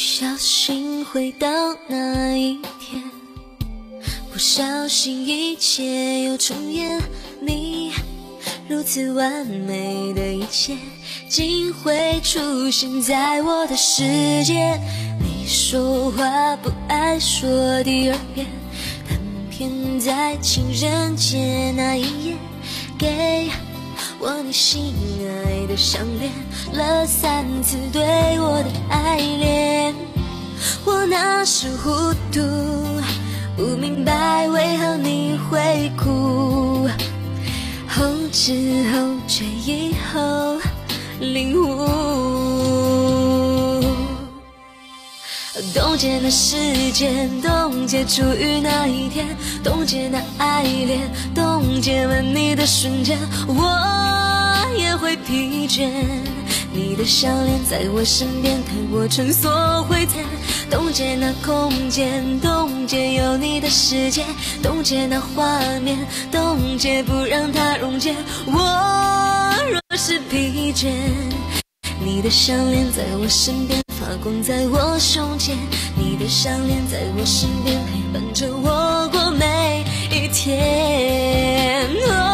小心回到那一天，不小心一切又重演。你如此完美的一切，竟会出现在我的世界。你说话不爱说第二遍，但偏在情人节那一夜，给我你心爱的项链，了3次对我的爱恋。我那时糊涂，不明白为何你会哭，后知后觉以后领悟。冻结那时间，冻结初遇那一天，冻结那爱恋，冻结了你的瞬间，我也会疲倦。你的笑脸在我身边陪我穿梭回天，冻结那空间，冻结有你的世界，冻结那画面，冻结不让它溶解。我若是疲倦，你的项链在我身边发光在我胸前，你的项链在我身边陪伴着我过每一天。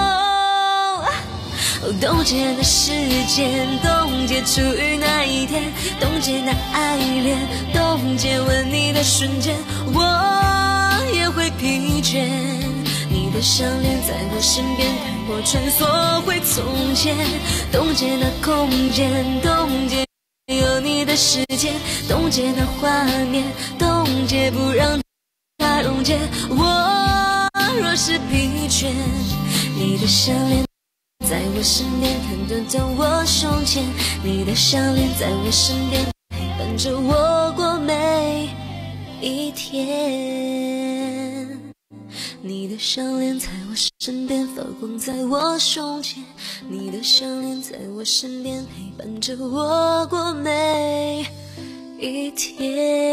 冻结那时间，冻结初遇那一天，冻结那爱恋，冻结吻你的瞬间，我也会疲倦。你的项链在我身边陪我穿梭回从前，冻结那空间，冻结有你的世界，冻结那画面，冻结不让它溶解。我若是疲倦，你的项链在我身边看得到我胸前，你的项链在我身边陪伴着我过每一天。你的项链在我身边发光在我胸前，你的项链在我身边陪伴着我过每一天。